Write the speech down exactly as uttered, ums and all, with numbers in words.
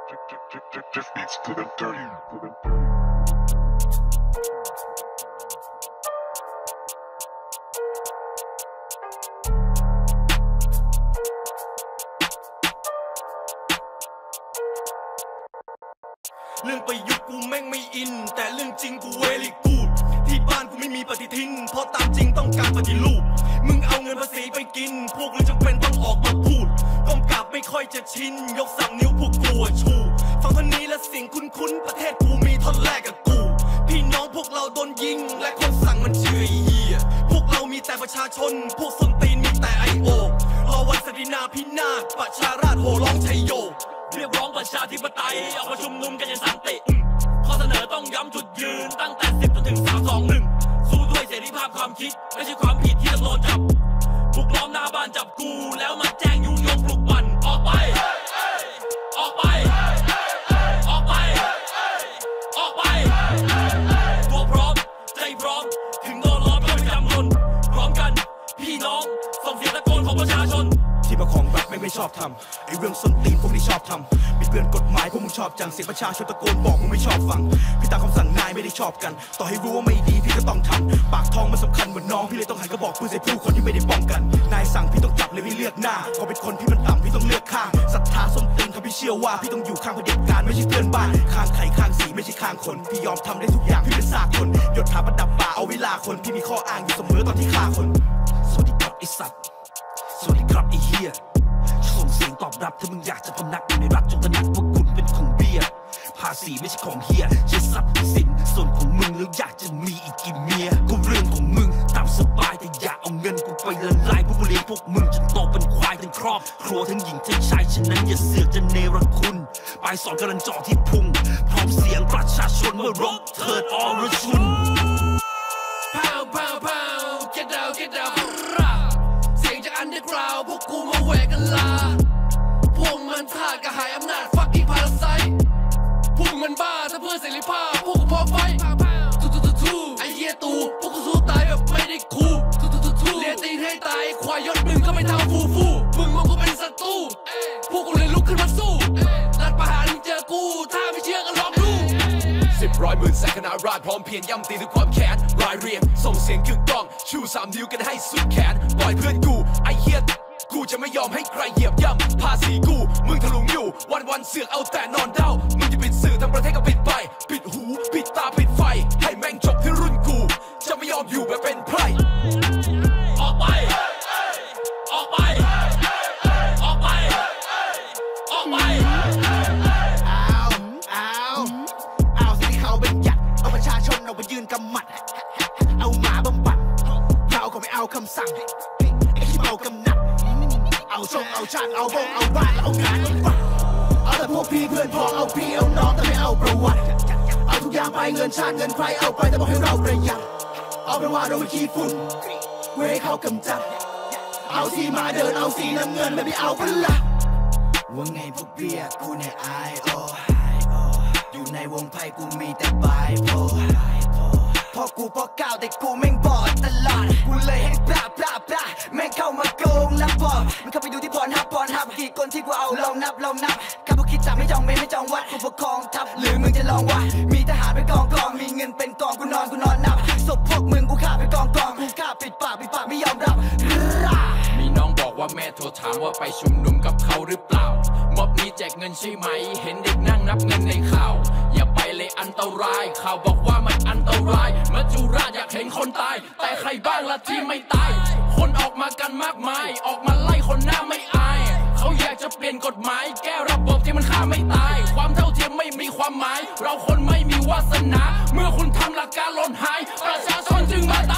Just beats to them dirty. เรื่องประยุกต์กูแม่งไม่อินแต่เรื่องจริงกูเวลี่กูดที่บ้านกูไม่มีปฏิทินเพราะตามจริงต้องการปฏิรูปมึงเอาเงินภาษีไปกินพวกมึงจำเป็นต้องออกมาพูดก้มกราบไม่ค่อยจะชินยกสามนิ้วพวกกูชูฟังท่อนนี้และเสียงคุ้นๆประเทศกูมีท่อนแรกกับกูพี่น้องพวกเราโดนยิงและคนสั่งมันเชื่อไอ้เหี้ยพวกเรามีแต่ประชาชนพวกส้นตีนมีแต่ไอโอรอวันศักดินาพินาศประชาราษฎร์โห่ร้องชัยโยเรียกร้องประชาธิปไตยออกมาชุมนุมกันอย่างสันติข้อเสนอต้องย้ำจุดยืนตั้งแต่สิบจนถึงสามสองหนึ่งสู้ด้วยเสรีภาพความคิดไม่ใช่ความผิดที่จะโดนจับบุกล้อมหน้าบ้านจับกูแล้วมาแจ้งยุยงปลุกปั่นออกไปออกไปออกไปออกไปตัวพร้อมใจพร้อมถึงโดนล้อมด้วยยำลนพร้อมกันพี่น้องส่งเสียงตะโกนของประชาชนที่ประคองรัฐไม่ไม่ชอบทำไอ้เรื่องส้นตีนพวกนี้ชอบทำบิดเบือนกฎหมายพวกมึงชอบจังเสียงประชาชนตะโกนบอกมึงไม่ชอบฟังพี่ตามคำสั่งนายไม่ได้ชอบกันต่อให้รู้ว่าไม่ดีพี่ก็ต้องทำปากท้องมันสำคัญเหมือนน้องพี่เลยต้องหันกระบอกปืนใส่ผู้คนที่ไม่ได้ป้องกันนายสั่งพี่ต้องจับเลยไม่เลือกหน้าพอเป็นคนพี่มันต่ำพี่ต้องเลือกข้างศรัทธาส้นตีนเขาพี่เชื่อว่าพี่ต้องอยู่ข้างเผด็จการไม่ใช่เพื่อนบ้านข้างไข่ข้างสีไม่ใช่ข้างคนพี่ยอมทำได้ทุกอย่างพี่เป็นสากลหยดหาประดับบ่าเอาเวลาคนพี่มีข้ออ้างอยู่เสมอตอนที่ฆ่าคนสวัสดีครับไอ้สัตว์สวัสดีครับไอ้เหี้ยส่งเสียงตอบรับถ้ามึงอยากจะพำนักอยู่ในรัฐจงตระหนักว่าคุณเป็นของเบี้ยภาษีไม่ใช่ของเฮียใช้ทรัพย์สินส่วนของมึงแล้วอยากจะมีอีกกี่เมียก็เรื่องของมึงตามสบายแต่อย่าเอาเงินกูไปละลายพวกกูเลี้ยงพวกมึงจนโตเป็นควายทั้งครอบครัวทั้งหญิงทั้งชายฉะนั้นอย่าเสือกจะเนรคุณปลายสอนกำลังจ่อที่พุงพร้อมเสียงประชาชนเมื่อรบเถิดอรชุนพาวพาวพาวเก็ตดาวเก็ตดาวเสียงจากอันเดอร์กราวด์พวกกูมาแหวกกันลาพวกมันทาสกระหายอำนาจฟักกิ้งพาราไซพวกมันบ้าถ้าเพื่อเสรีภาพพวกกูพอไฟทูทูทูทูไอเหี้ยตูพวกกูสู้ตายแบบไม่ได้คูทูทูทูทูเลียตีนให้ตายควายยศมึงก็ไม่เท่าฟูฟูมึงมองกูเป็นศัตรูพวกกูเลยลุกขึ้นมาสู้รัฐประหารมึงเจอกูถ้าไม่เชื่อก็ลองดูสิบร้อยหมื่นแสนคณะราษฎรพร้อมเพียรย่ำตีด้วยความแค้นรายเรียงส่งเสียงกึกก้องชูสามนิ้วกันให้สุดแขนปล่อยเพื่อนกูไอเหี้ยกูจะไม่ยอมให้ใครเหยียบย่ำภาษีกูมึงทะลุงอยู่วันวันเสือกเอาแต่นอนเด้ามึงจะปิดสื่อทั้งประเทศก็ปิดไปปิดหูปิดตาปิดไฟให้แม่งจบที่รุ่นกูจะไม่ยอมอยู่แบบเป็นไพร่ออกไปออกไปออกไปออกไปเอาเอาเอาสิที่เขาเป็นหยัดเอาประชาชนเอาไปยืนกำหมัดเอาหมาบำบัดเราก็ไม่เอาคำสั่งไอ้ที่เมากำนัดเอาชงเอาชาติเอาบงเอาบ้านเอางานเอาฝักเอาแต่พวกพี่เพื่อนพ้องเอาพี่เอาน้องแต่ไม่เอาประวัติเอาทุกอย่างไปเงินชาติเงินใครเอาไปแต่บอกให้เราประหยัดเอาเป็นว่าเราไปขี้ฝุ่นเว้ยเขากำจัดเอาที่มาเดินเอาสีน้ำเงินไม่เอาพละว่าไงพวกเบียร์กูในไอโออยู่ในวงไพ่กูมีแต่ไบโพพอกูพอก้าวแต่กูแม่งบอดตลอดกูเลยให้ปลาปลาปลาแม่งเข้ามาโกงแล้วบอกมันเข้าไปดูที่พรฮับพรฮับกี่คนที่กูเอาลองนับลองนับข้าพวกคิดจับไม่จองเมไม่จองวัดกูปกครองทับหรือมึงจะลองวะมีทหารเป็นกองกองมีเงินเป็นกองกูนอนกูนอนนับศพพวกมึงกูฆ่าเป็นกองกองกูฆ่าปิดปากปิดปากไม่ยอมรับมีน้องบอกว่าแม่โทรถามว่าไปชุมนุมกับเขาหรือเปล่าม็อบนี้แจกเงินใช่ไหมเห็นเด็กนั่งนับเงินในข่าวอย่าไปเลยอันตรายข่าวบอกว่ามันอันตรายมัจจุราชอยากเห็นคนตายแต่ใครบ้างล่ะที่ไม่ตายคนออกมากันมากมายออกมาไล่คนหน้าไม่อายเขาอยากจะเปลี่ยนกฎหมายแก้ระบบที่มันฆ่าไม่ตายความเท่าเทียมไม่มีความหมายเราคนไม่มีวาสนาเมื่อคุณทำหลักการหล่นหายประชาชนจึงมา